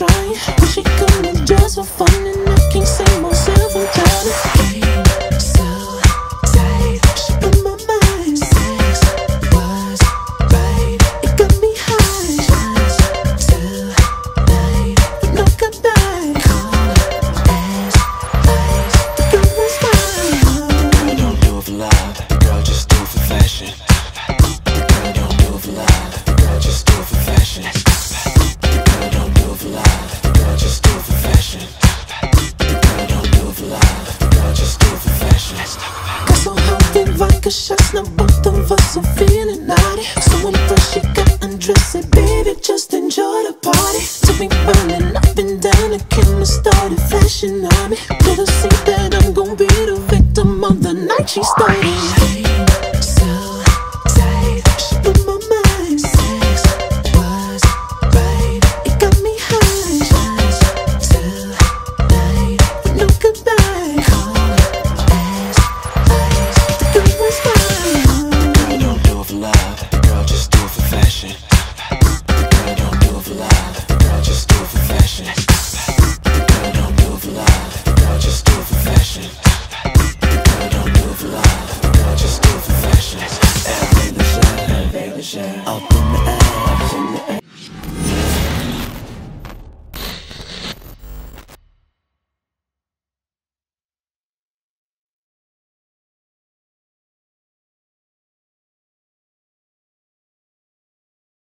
trying. Wish she couldn't just for fun, and I can't save myself. I'm tired of being so tight. She blew my mind. Sex was right. It got me high. Just tonight, but no goodbye. Cold as ice. The girl was mine. Girl don't do it for love. The girl just do it for fashion. The girl don't do it for love. The girl just do it for fashion. The girl don't do it for love. The girl just do it for fashion. The girl don't do it for love. The girl just do it for fashion. Got so hungry, vodka shots. Now both of us are feeling naughty. So impressed, she got undressed. Said, baby, just enjoy the party. Took me running up and down. The camera started flashing on me. Little see that I'm gon' be the victim of the night she started. So tight, she blew my mind. Sex was right. It got me high. Just tonight, but no goodbye. Cold as ice. The girl was mine. Girl don't do it for love. The girl just do it for fashion. The girl don't do it for love. The girl just do it for fashion.